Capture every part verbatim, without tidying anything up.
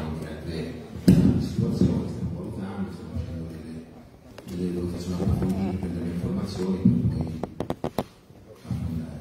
diciamo anche altre situazioni, stiamo valutando, stiamo facendo delle, delle valutazioni approfondite per delle informazioni per poi affrontare.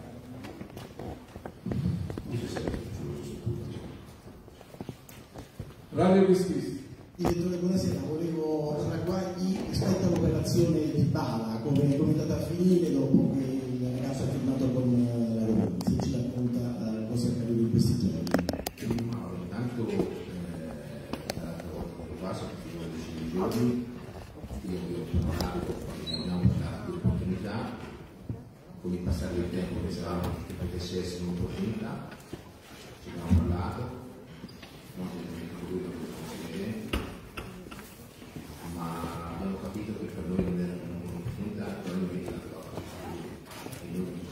Radio Crististi. Direttore, buonasera, volevo ragguagli rispetto all'operazione di Bala, come, come è andata a finire dopo che il ragazzo ha firmato con la Roma, se ci racconta cosa è accaduto in questi giorni. Ma intanto eh, l'altra volta che lo faccio, che fino a decine di giorni, io vi ho parlato, abbiamo parlato di opportunità, con il passare del tempo pensavamo che potesse essere un'opportunità, ci abbiamo parlato, non che lui non lo consiglierei, ma abbiamo capito che per noi non era un'opportunità, però noi abbiamo dato e noi non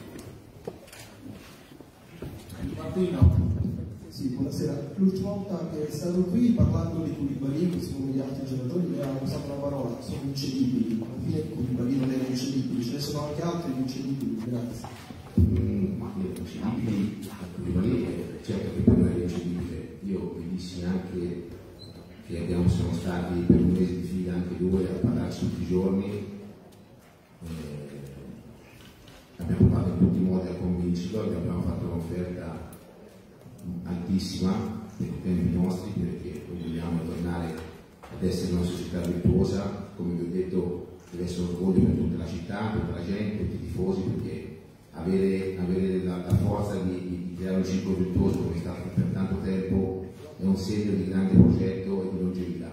consigliamo. Martino. Sì, buonasera. L'ultima volta che è stato qui parlando di Koulibaly, così come gli altri giocatori, mi avevano usato la parola, sono incedibili. Alla fine Koulibaly non era incedibile, ce ne sono anche altri incedibili, grazie. Mm, ma io incedibili, Koulibaly è certo che per noi è incedibile. Io vi dissi anche che abbiamo, siamo stati per un mese di fila anche due a parlarci tutti i giorni, eh, abbiamo provato in tutti i modi a convincerlo, gli abbiamo fatto un'offerta altissima per i tempi nostri, perché vogliamo tornare ad essere una società virtuosa, come vi ho detto deve essere un orgoglio per tutta la città, per la gente, per i tifosi, perché avere, avere la, la forza di, di creare un ciclo virtuoso come è stato per tanto tempo è un segno di grande progetto e di longevità.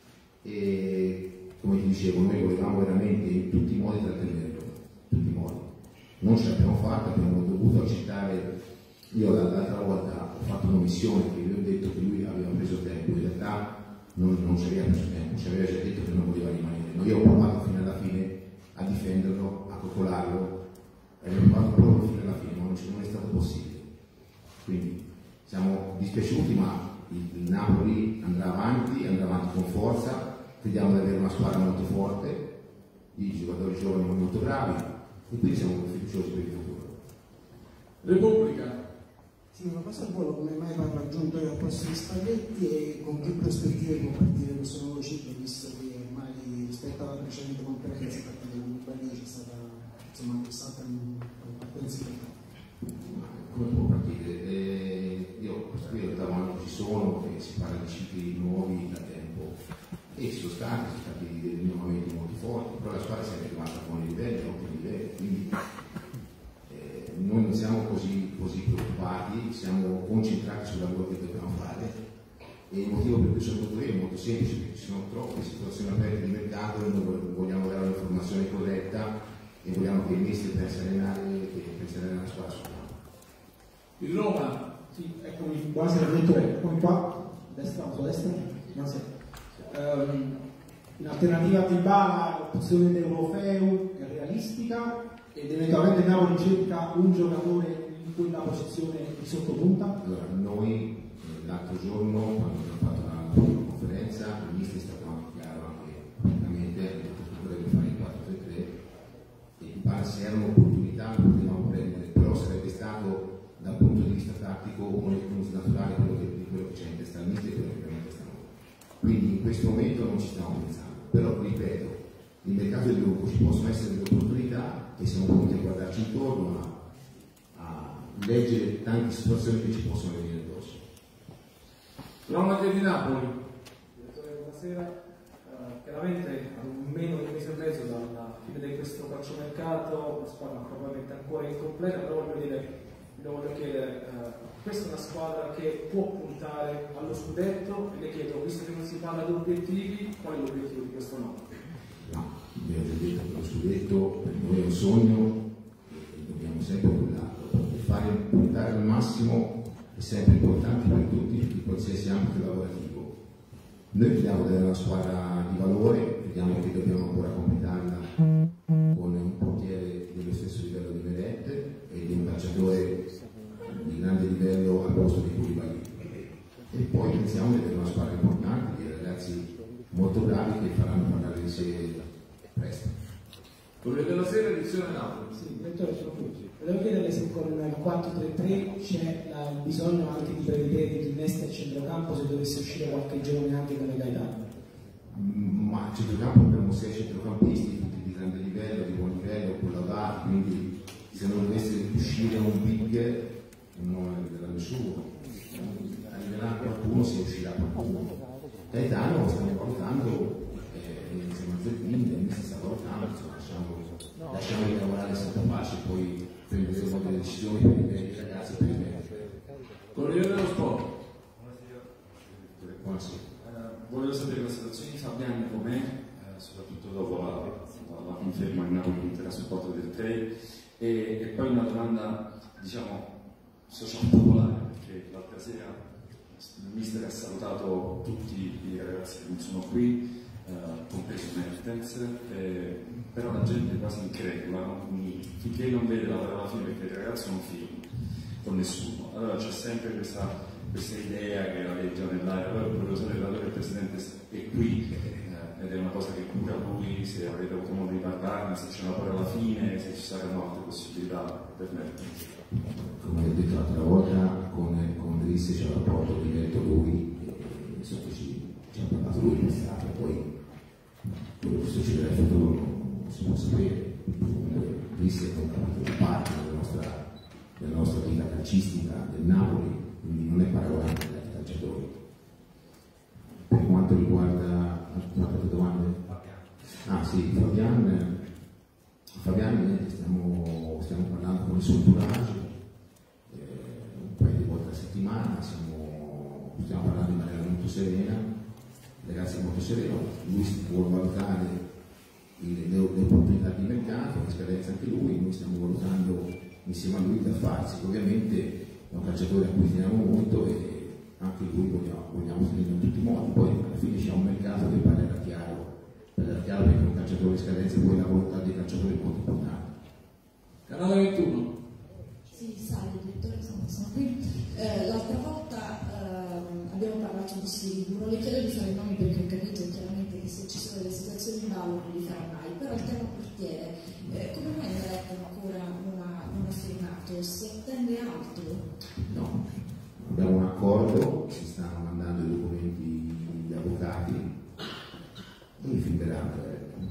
E come ti dicevo, noi volevamo veramente in tutti i modi trattenerlo, in tutti i modi. Non ce l'abbiamo fatta, abbiamo dovuto accettare. Io l'altra volta ho fatto un'omissione che vi ho detto che lui aveva preso tempo, in realtà non, non ci aveva preso tempo, ci aveva già detto che non voleva rimanere. No, io ho provato fino alla fine a difenderlo, a coccolarlo, e abbiamo fatto proprio fino alla fine, ma non, non è stato possibile. Quindi siamo dispiaciuti, ma il, il Napoli andrà avanti, andrà avanti con forza, crediamo di avere una squadra molto forte, di giocatori giovani molto bravi, e quindi siamo fiduciosi per il futuro. Repubblica. Sì, una cosa al volo, come mai va raggiunto il posto di Spaghetti e con che prospettive può partire questo nuovo ciclo, visto che ormai rispetto alla precedente conferenza partita con Koulibaly c'è stata insomma c'è stata una partenza importante. Come può partire? Eh, io questa qui in realtà quando ci sono, che si parla di cicli nuovi da tempo, e ci sono stati, sono stati dei rinnovamenti molto forti, però la squadra è sempre rimasta con i livelli, ottimi livelli, quindi noi non siamo così, così preoccupati, siamo concentrati sul lavoro che dobbiamo fare, e il motivo per cui sono venuto io è molto semplice, perché ci sono troppe situazioni aperte di mercato e noi vogliamo dare un'informazione corretta e vogliamo che il mister pensi allenare e pensi allenare la squadra sul campo. Il Roma, sì, eccomi. Buonasera, direttore, eccomi qua, destra, sulla destra, buonasera. Um, in alternativa a Dybala l'opzione dell'Europeo è realistica? Ed eventualmente Napoli cerca un giocatore in quella posizione di sottopunta? Allora, noi eh, l'altro giorno, quando abbiamo fatto la prima conferenza, il mister è stato anche chiaro, anche praticamente, ha detto che potrebbe fare il quattro tre tre, e mi pare se era un'opportunità potevamo prendere, però sarebbe stato dal punto di vista tattico uno dei punti naturali quello che, di quello che c'è in testa al mister e quello che abbiamo in testa noi. Quindi in questo momento non ci stiamo pensando, però ripeto, il mercato del gruppo ci possono essere delle opportunità e siamo pronti a guardarci intorno, a, a leggere tante situazioni che ci possono venire addosso. Cronache di Napoli. Direttore, buonasera. Uh, chiaramente a un meno di un mese e mezzo dalla fine di questo calciomercato la squadra probabilmente ancora incompleta, però voglio dire, le voglio chiedere, uh, questa è una squadra che può puntare allo scudetto e le chiedo, visto che non si parla di obiettivi, qual è l'obiettivo di questo nome? No, vi ho già detto che lo scudetto per noi è un sogno e dobbiamo sempre puntarlo. E fare puntare al massimo è sempre importante per tutti, in qualsiasi ambito lavorativo. Noi crediamo di avere una squadra di valore, crediamo che dobbiamo ancora completarla con un portiere dello stesso livello di Meret e di un calciatore di grande livello al posto di Koulibaly. E poi pensiamo di avere una squadra importante, di ragazzi molto bravi che faranno parlare di sé presto. Corriere della Sera, edizione Napoli. Sì, direttore, sono qui. Volevo chiederle se con il quattro tre tre c'è la- il bisogno anche di prevedere di innesti a centrocampo se dovesse uscire qualche giovane anche come Gaetano. Mm, Ma a centrocampo abbiamo sei centrocampisti, tutti di grande livello, di buon livello, collaudati, quindi se non dovesse uscire un big non arriverà nessuno. Arriverà qualcuno se uscirà qualcuno. Gaetano stiamo valutando eh, insieme a Zerbini, si sta valutando, insomma, lasciamo, lasciamo lavorare sotto pace, poi prenderemo delle decisioni per i miei ragazzi e per i miei. Corriere dello Sport. Buonasera. Eh, volevo sapere la situazione di Fabiani com'è, eh, soprattutto dopo la, la, la conferma in Napoli l'intera supporto del tre, e, e poi una domanda, diciamo, social popolare, perché l'altra sera il mister ha salutato tutti i ragazzi che non sono qui, eh, compreso Mertens, eh, però la gente è quasi incredula, no? Finché non vede la parola fine, perché il ragazzo non firma con nessuno. Allora c'è sempre questa, questa idea che la legge nell'aria. Allora volevo sapere da dove il Presidente è qui, eh, ed è una cosa che cura lui, se avete avuto modo di parlarne, se c'è una parola fine, se ci saranno altre possibilità per Mertens. Come ho detto l'altra volta, con, con Risse c'è un rapporto diretto lui, e so che ci, ci ha parlato lui in strada, poi quello che succederà in futuro non si può sapere. Comunque Risse è un capitolo di parte della nostra, della nostra vita calcistica del Napoli, quindi non è paragonabile agli altri calciatori. Per quanto riguarda altre domande? Ah sì, Fabian, Fabian niente, stiamo, stiamo parlando con il suo entourage, eh, un paio di volte a settimana, siamo, stiamo parlando in maniera molto serena, il ragazzo è molto sereno, lui si può valutare il, le, le opportunità di mercato, che scadenza anche lui, noi stiamo valutando insieme a lui da farsi, ovviamente è un calciatore a cui teniamo molto e anche lui vogliamo, vogliamo tenerlo in tutti i modi, poi alla fine c'è un mercato che parlerà chiaro. Per chiaro che un calciatore in scadenza poi la volontà dei calciatori è molto importante. Canale ventuno. Sì, salve direttore, sono, sono qui. Eh, l'altra volta ehm, abbiamo parlato di Sirigu, non le chiedo di fare i nomi perché ho capito chiaramente che se ci sono delle situazioni in ballo non li farà mai, però il tema portiere, eh, come mai Gaetano ancora non ha, non ha firmato? Si attende altro? No, abbiamo un accordo, si stanno mandando i documenti gli avvocati. Quindi firmeranno.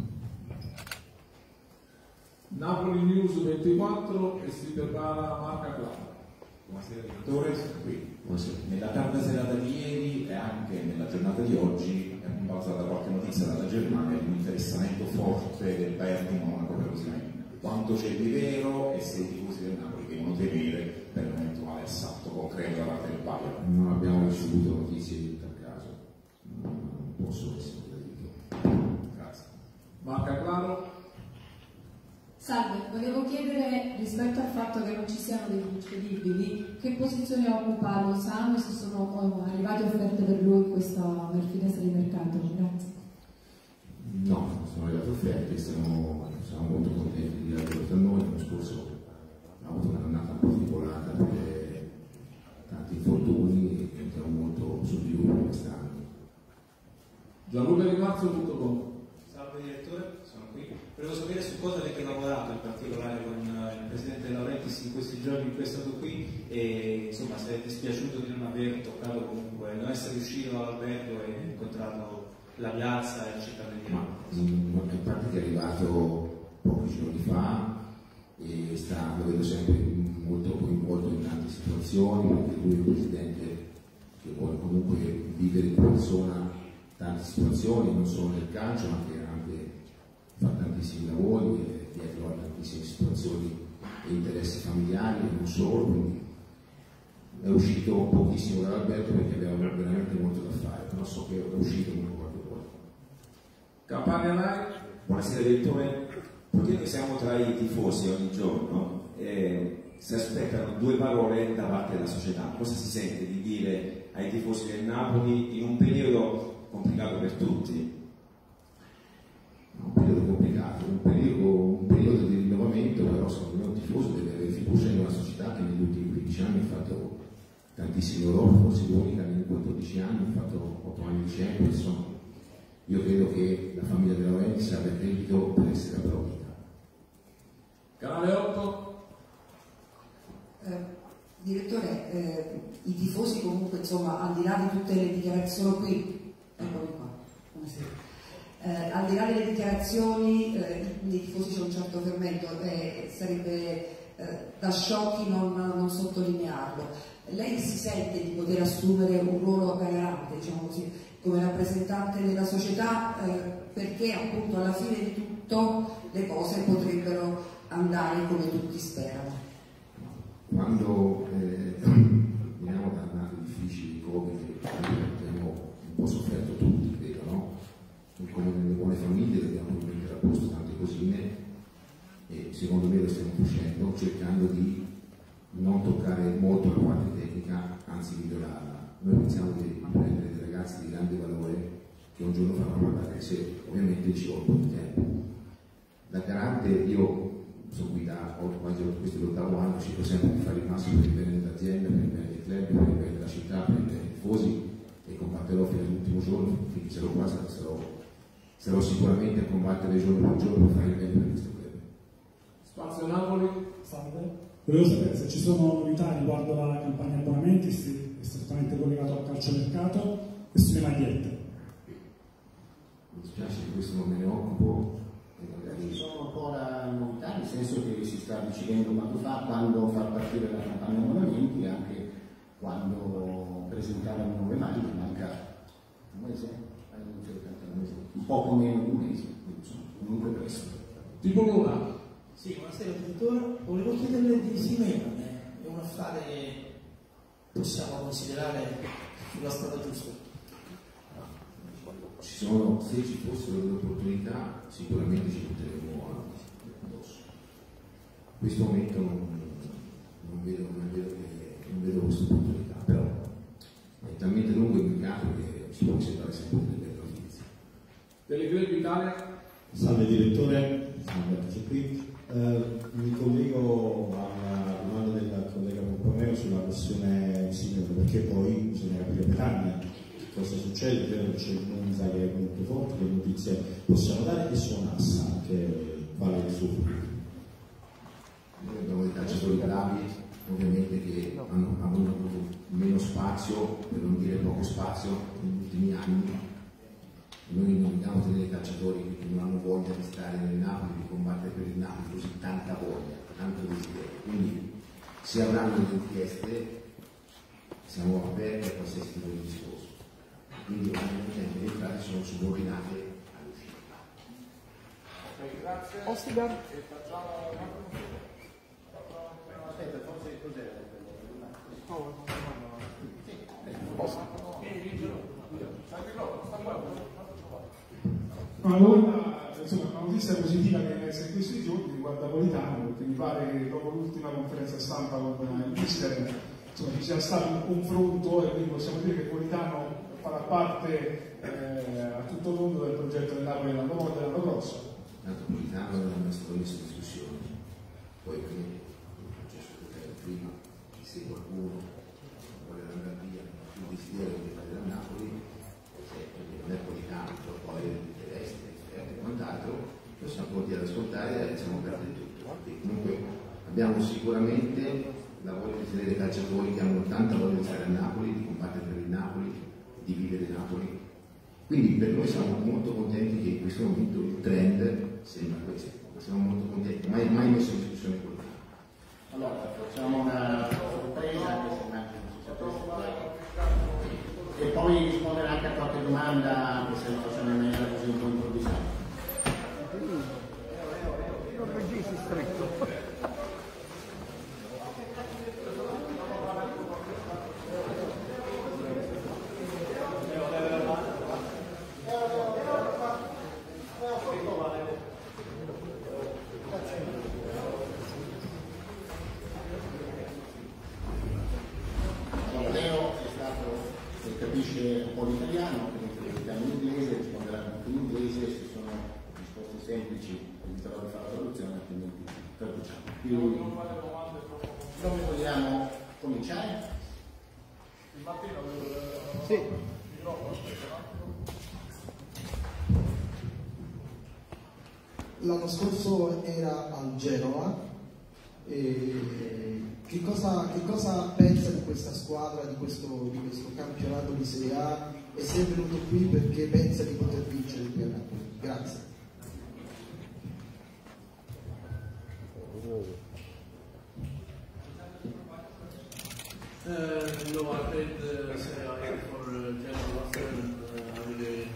Napoli News ventiquattro e si prepara Marca Clara. Buonasera direttore, sono qui. Buonasera. Nella tarda serata di ieri e anche nella giornata di oggi è balzata qualche notizia dalla Germania di un interessamento forte del Bayern di Monaco per Osimhen. Quanto c'è di vero e se i tifosi del Napoli devono temere per un eventuale assalto concreto da parte del Bayern? Non abbiamo ricevuto notizie di tal caso, non posso essere gradito. Grazie. Marca Claro. Salve, volevo chiedere rispetto al fatto che non ci siano degli incredibili, che posizione ha occupato Sano e se sono arrivate offerte per lui in questa finestra di mercato? Grazie. No, non sono arrivate offerte, siamo, siamo molto contenti di averlo per noi. L'anno scorso abbiamo avuto un'annata particolare perché tanti infortuni e contiamo molto su di lui quest'anno. Gianluca Di Marzio, tutto con. Salve direttore, sono qui. Volevo sapere su cosa avete lavorato in particolare con il presidente Laurentiis in questi giorni in cui è stato qui e insomma se è dispiaciuto di non aver toccato comunque, non essere riuscito all'albergo e incontrato la piazza e la città di Ma in, in parte che è arrivato pochi giorni fa e sta, lo vedo sempre molto coinvolto in tante situazioni, perché lui è un presidente che vuole comunque vivere in persona tante situazioni, non solo nel calcio, ma che anche fa tantissimi lavori e dietro a tantissime situazioni e interessi familiari e non solo, quindi è uscito pochissimo dall'albergo perché aveva veramente molto da fare, però so che è uscito con qualche volta. Campania Live. Buonasera direttore, poiché noi siamo tra i tifosi ogni giorno, eh, si aspettano due parole da parte della società. Cosa si sente di dire ai tifosi del Napoli in un periodo complicato per tutti? Un periodo complicato, un periodo, un periodo di rinnovamento, però secondo me un tifoso deve avere fiducia in una società che negli ultimi quindici anni ha fatto tantissimi Europa, forse l'unica negli quattordici anni, ha fatto otto anni di Champions, insomma. Io credo che la famiglia della Laurentiis abbia credito per essere applaudita i tifosi comunque, insomma, al di là di tutte le dichiarazioni qui, eccoli qua, buonasera. Eh, al di là delle dichiarazioni, eh, nei tifosi c'è un certo fermento, eh, sarebbe eh, da sciocchi non, non sottolinearlo. Lei si sente di poter assumere un ruolo garante, diciamo così, come rappresentante della società, eh, perché appunto alla fine di tutto le cose potrebbero andare come tutti sperano. Quando eh, veniamo da annate difficili come abbiamo un po' sofferto tutti, credo, no? Come nelle buone famiglie dobbiamo mettere a posto tante cosine e secondo me lo stiamo facendo, cercando di non toccare molto la parte tecnica, anzi migliorarla. Noi pensiamo di prendere dei ragazzi di grande valore che un giorno faranno guardare sé, ovviamente ci vuole un po' di tempo. Da garante io sono qui da quasi questo è l'ottavo anno, cerco sempre di fare il massimo per il bene dell'azienda, per il bene del club, per il bene della città, per il bene dei tifosi e combatterò fino all'ultimo giorno, finché sarò qua, sarò, sarò sicuramente a combattere giorno per giorno per fare il bene per questo club. Spazio Napoli, salve. Volevo sapere se ci sono novità riguardo la campagna abbonamenti, è strettamente collegato al calciomercato, queste magliette. Mi dispiace che questo non me ne occupo. Ci sono ancora novità, nel senso che si sta decidendo quando fa, quando far partire la campagna abbonamenti e anche quando presentare nuove maglie, manca un mese, un poco meno di un mese, comunque presto. Tipo Luna. Sì, buonasera direttore, volevo chiederle di Simeone, è un affare che possiamo considerare sulla strada giusta? Ci sono, se ci fossero delle opportunità sicuramente ci butteremo addosso. In questo momento non, non, vedo, non, vedo che, non vedo questa opportunità, però è talmente lungo il mercato che ci può sembrare sempre delle notizie. Teleclub Italia. Salve direttore, salve qui. Eh, mi collego alla domanda del collega Pompomeo sulla questione Simeone, perché poi bisogna capire per anni cosa succede, è vero che c'è il Monza che è molto forte, le notizie possiamo dare, e su Nassa che vale il suo futuro. Noi abbiamo dei calciatori bravi, ovviamente che hanno, hanno avuto meno spazio, per non dire poco spazio, negli ultimi anni. Noi non vogliamo tenere calciatori che non hanno voglia di stare nel Napoli, di combattere per il Napoli, così tanta voglia, tanto desiderio. Quindi se avranno delle richieste siamo aperti a qualsiasi tipo di discorso. Quindi ovviamente le entrate sono subordinate all'uscita. Ok, grazie. Ostigar. E facciamo Aspetta, forse cos'era? Ma allora, insomma, una notizia positiva che è in questi giorni riguarda Politano, perché mi pare che dopo l'ultima conferenza stampa con il mister insomma, ci sia stato un confronto e quindi possiamo dire che Politano farà parte eh, a tutto mondo del progetto del Napoli dell'anno dell'anno prossimo. Tanto Politano non è stato messo in discussione, poi per me è successo prima, se qualcuno vuole andare via, più desiderio di fare da Napoli, se non è Politano, poi interesse, e quant'altro, noi siamo pronti ad ascoltare e siamo aperti a tutto. E comunque abbiamo sicuramente la voglia di tenere calciatori che hanno tanta voglia di stare a Napoli, di combattere per il Napoli, di vivere Napoli. Quindi per noi siamo molto contenti che in questo momento il trend sembra questo, siamo molto contenti, mai, mai messo in discussione quello. Allora, facciamo una sorpresa, anche se immagino si sapesse. E poi rispondere anche a qualche domanda, anche se lo facciamo in maniera così un po' improvvisata. Non registri stretto. Capisce un po' l'italiano, quindi vediamo in inglese, risponderà anche in inglese, se sono risposte semplici eviterò di fare la traduzione, altrimenti traduciamo. Quindi, come vogliamo cominciare? Sì. L'anno scorso era al Genova, E che, cosa, che cosa pensa di questa squadra, di questo, di questo campionato di Serie A, e se è venuto qui perché pensa di poter vincere qui a Napoli? Grazie. Uh, no, I played uh, Serie A for uh, Genoa last year, and uh, I really,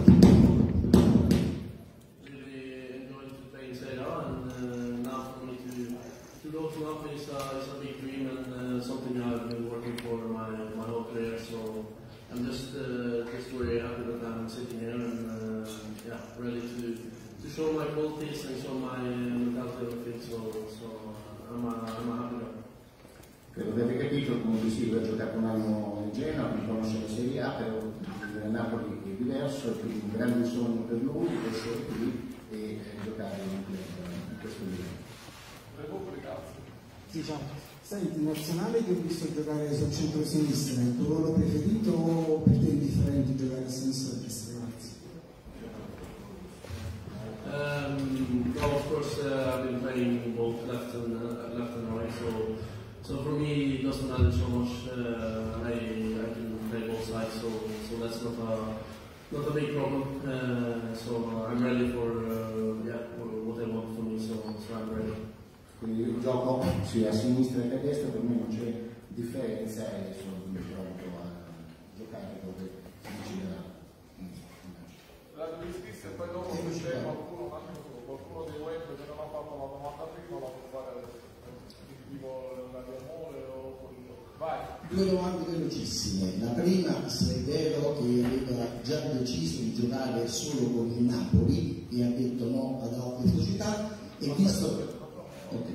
really enjoyed to play in Serie A, and uh, now for me to, to go to Napoli is, uh, is a big dream, and uh, something I've been working for my, my whole career, so I'm just, uh, just very happy that I'm sitting here and uh, yeah, ready to, to show my qualities and show my mentality of it, so, so I'm, a, I'm a happy guy. Credo che avete capito, come di Silvio ha giocato un anno in Genoa, non conosce la Serie A, però il Napoli è diverso, è quindi un grande sogno per lui essere qui e giocare in, in questo livello. Sì, ciao. Senti, in nazionale ti ho visto giocare sul centro-sinistra, è il tuo ruolo preferito o per te è indifferente giocare a sinistra o a destra? Um, well, of course, uh, I've been playing both left and uh, left and right, so so for me it doesn't matter so much. Uh, I I can play both sides, so so that's not a not a big problem. Uh, so I'm ready for uh, yeah what they want from me, so so I'm ready. Quindi il gioco sia a sinistra che a destra, per me non c'è differenza e sono pronto a giocare dove deciderà. La giustizia, e poi dopo c'è qualcuno, qualcuno dei web che non ha fatto la domanda prima, la può fare adesso. Tipo la Diamore o quello. Vai. Due domande velocissime. La prima, se è vero che aveva già deciso di giocare solo con il Napoli e ha detto no ad altre società, e visto... Ok.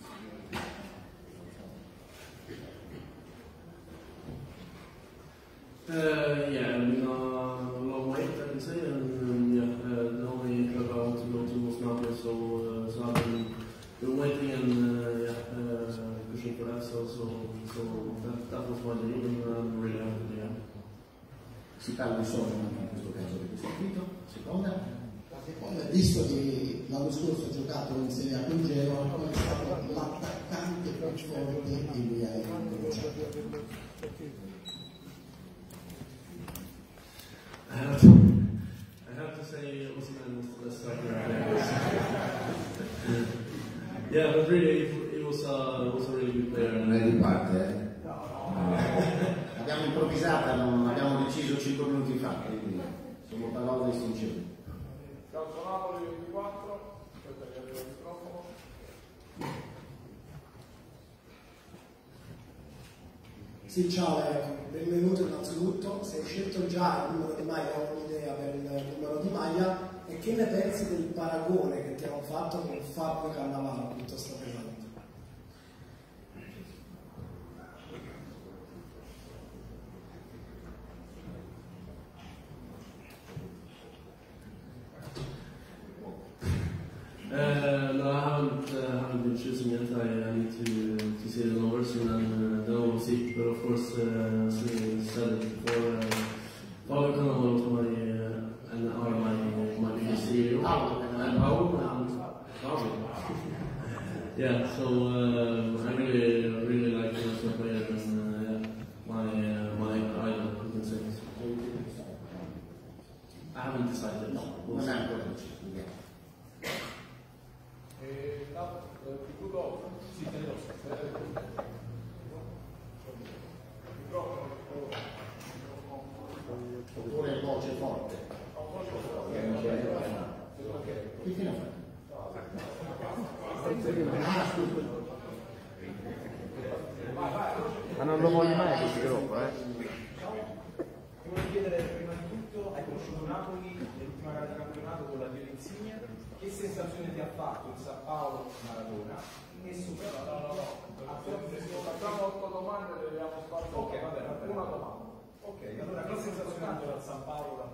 Uh, yeah, I mean, uh, a long wait, I can say, and um, yeah, uh, the only club I want to go to was Napoli, so, uh, so I've been, been waiting and uh, yeah, uh, pushing for that, so, so, so that, that was my dream, and I'm really happy, yeah. Si parla di sogno anche in questo caso di questo titolo. Seconda? La seconda, visto che l'anno scorso ha giocato in Serie A con Genoa, come è stato l'attaccante più forte che lui ha incominciato? I have to, I have to say Osimhen was the best striker I played. Yeah, but really it, it was a it was a really good player. Non è di parte, eh? Abbiamo improvvisata, non abbiamo deciso cinque minuti fa, quindi sono parole sincere. Calcio Napoli ventiquattro, aspetta che arriva il microfono. Sì, ciao, ecco, benvenuto innanzitutto. Se hai scelto già il numero di maglia, ho un'idea per il numero di maglia, e che ne pensi del paragone che ti hanno fatto con Fabio Cannavaro piuttosto che l'altro? Uh, no, I haven't, uh, haven't been choosing yet. I, I need to to see the numbers and then, uh, then we'll see. But of course, uh, as we said it before, uh, Paolo Cannavaro was my uh, and are my my biggest hero. And Paolo and Paolo. Yeah, so uh, I really really like him as a player, and uh, yeah, my uh, my idol, you can say. I haven't decided. No, we'll see. E tu dopo? Sì, te lo so. Oppure voce forte. Che fine ha fatto? Ma non lo voglio mai questo gruppo, eh? Ti voglio chiedere prima di tutto, hai conosciuto Napoli nell'ultima gara di campionato con la Dio Insigne, che sensazione ti ha fatto il San Paolo Maradona? E soprattutto no, no, no. Facciamo otto domande e le abbiamo spazio. Ok, va bene, va bene. Una domanda. Ok, allora che sensazione ha avuto il San Paolo da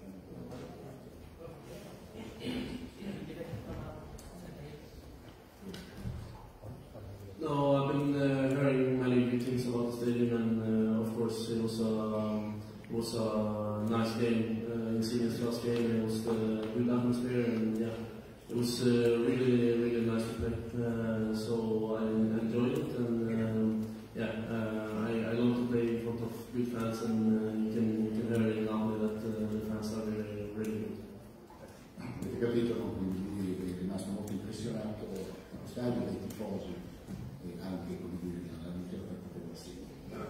No, I've been uh, hearing many good things about the stadium, and uh, of course it was a it was a nice game. Uh, Insigne's last game, it was a good atmosphere, and yeah, it was uh, really, really nice to play. Uh, so I enjoyed it, and um, yeah, uh, I, I love to play in front of good fans, and uh, you can you can hear in Napoli that uh, the fans are really, really good. Avete capito, no? Quindi lui è rimasto molto impressionato allo stadio dai tifosi e anche come dire la vittoria per poter vestire.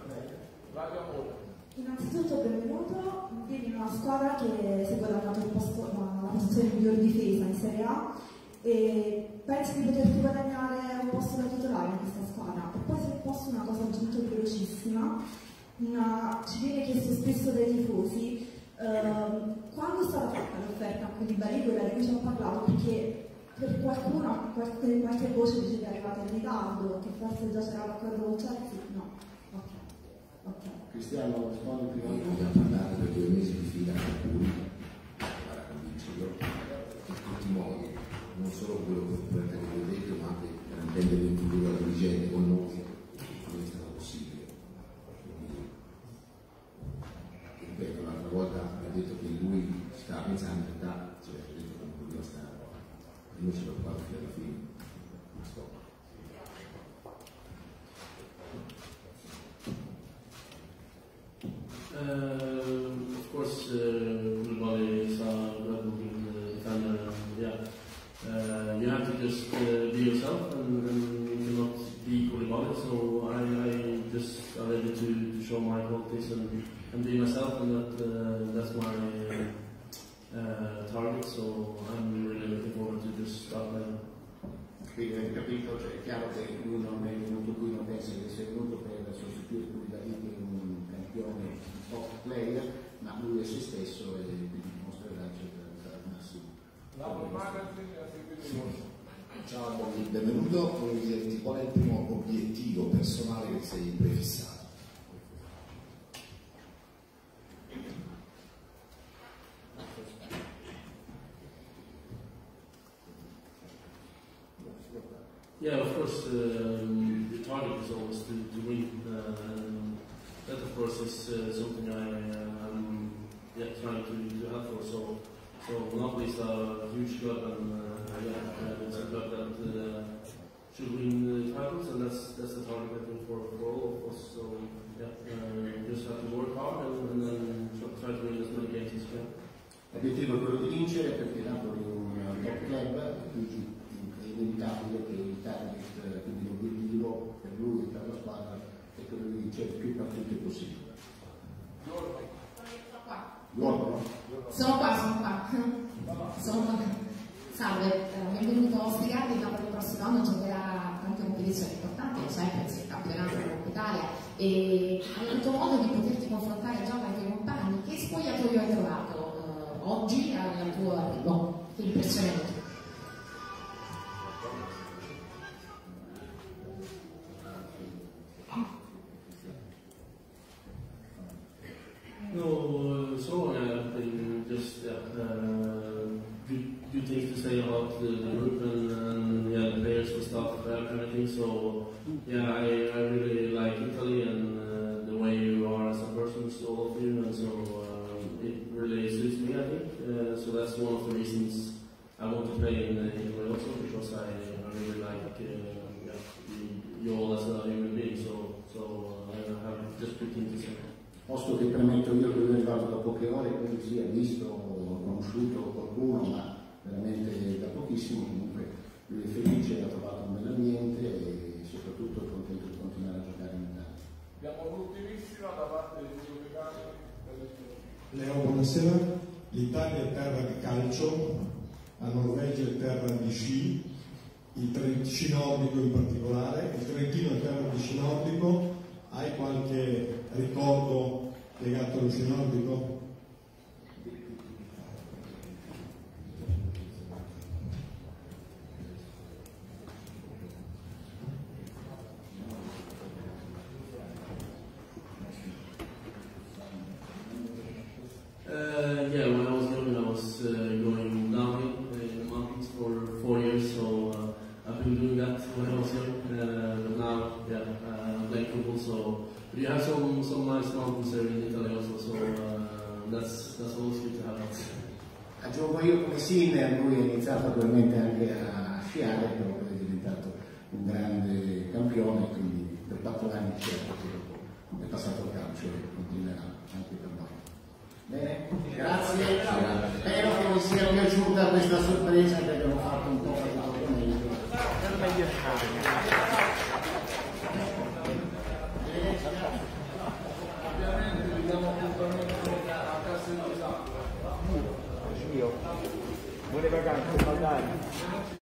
Innanzitutto benvenuto, vieni in una squadra che si è guadagnato il posto, la posizione di miglior difesa in Serie A e pensi di poterti guadagnare un posto da titolare in questa squadra. E poi se posso una cosa aggiunta velocissima, una, ci viene chiesto spesso dai tifosi ehm, quando è stata fatta l'offerta a Koulibaly, quella di cui ci ho parlato, perché per qualcuno, qualche, qualche voce dice che è arrivata in ritardo, che forse già c'era l'accordo con Chelsea, no. Ok, ok. Cristiano, rispondi prima. Noi dobbiamo parlare per due mesi di fila con lui, para convincerlo in tutti i modi, non solo quello che vi ho detto, ma anche per intendere in futuro la dirigente con noi, non è stato possibile. Quindi, ripeto, l'altra volta mi ha detto che lui stava pensando, in realtà ci aveva detto che non poteva stare, e noi ci preoccupava fino alla fine. Stop. Uh, of course, Koulibaly is a good-looking defender. Yeah, uh, you have to just uh, be yourself, and, and you cannot be Koulibaly. So I, I just are ready to, to show my qualities and, and be myself, and that uh, that's my uh, target. So I'm really looking forward to just start playing. Quindi avete capito, cioè, è chiaro che lui non è venuto qui, non pensa che sia venuto per sostituire Koulibaly, che è un campione top player, ma lui è se stesso e quindi dimostrerà di al massimo. Ciao, benvenuto. Volevo chiederti qual è il primo obiettivo personale che sei prefissato? Yeah, of course, um, the target is always to, to win. Um, that, of course, is uh, something I uh, am yeah, trying to, to have for. So, so Monopoly is a huge club, and uh, yeah, uh, it's a club that uh, should win the titles, and that's that's the target I think for, for all of us. So, yeah, uh, just have to work hard and, and then try to win as many games as you can. L'obiettivo è quello di vincere perché Napoli è un top club, quindi è inevitabile che il target, quindi l'obiettivo per lui e per la squadra è quello di vincere più partite possibile. Buono? Sono qua, sono qua. Sono qua. Salve, eh, benvenuto a Ostigati. Il Napoli il prossimo anno giocherà tante competizioni importanti, lo sai, pensi il campionato, la Coppa Italia, e hai avuto modo di poterti confrontare già con i tuoi compagni. Che spogliatoio hai trovato eh, oggi al tuo arrivo? Che impressione hai avuto? No, uh, so I have been just uh, uh, good, good things to say about the, the group and, and yeah, the players and stuff, uh, everything. So yeah, I, I really like Italy and uh, the way you are as a person, so all of you, and so uh, it really suits me, I think. Uh, so that's one of the reasons I want to play in uh, Italy also, because I, I really like uh, yeah, you, you all as a human being. So so uh, I have just good things to say. Posto che premetto io che lui è arrivato da poche ore, quindi sì, ha visto, conosciuto qualcuno, ma veramente da pochissimo, comunque lui è felice, ha trovato un bel ambiente e soprattutto è contento di continuare a giocare in Italia. Abbiamo un'ultimissima da parte di Giulio Pecani. Leo, buonasera. L'Italia è terra di calcio, la Norvegia è terra di sci, il Trentino nordico in particolare, il Trentino è terra di sci nordico. Hai qualche ricordo legato allo sci nordico? Uh, yeah, when I was young, I was uh, going downhill in the mountains for four years, so uh, I've been doing that when I was young. Uh, but now, yeah, uh, I play football, so but you have some some nice mountains there in Italy also, so uh, that's that's always good to have. aggiungo io come Sinner, lui ha iniziato probabilmente anche a sciare, però poi è diventato un grande campione, quindi per quattro anni certo che dopo è passato al calcio e continuerà anche per noi. Bene, grazie, spero che vi sia piaciuta questa sorpresa che abbiamo fatto un po' per l'argomento. Ovviamente vi diamo appuntamento a casa di Esatto. Buone vacanze, Baldari.